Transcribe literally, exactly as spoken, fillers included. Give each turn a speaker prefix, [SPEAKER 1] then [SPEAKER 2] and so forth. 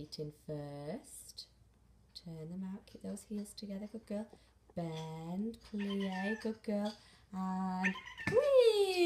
[SPEAKER 1] feet in first. Turn them out, keep those heels together, good girl. Bend, plie, good girl. And whee!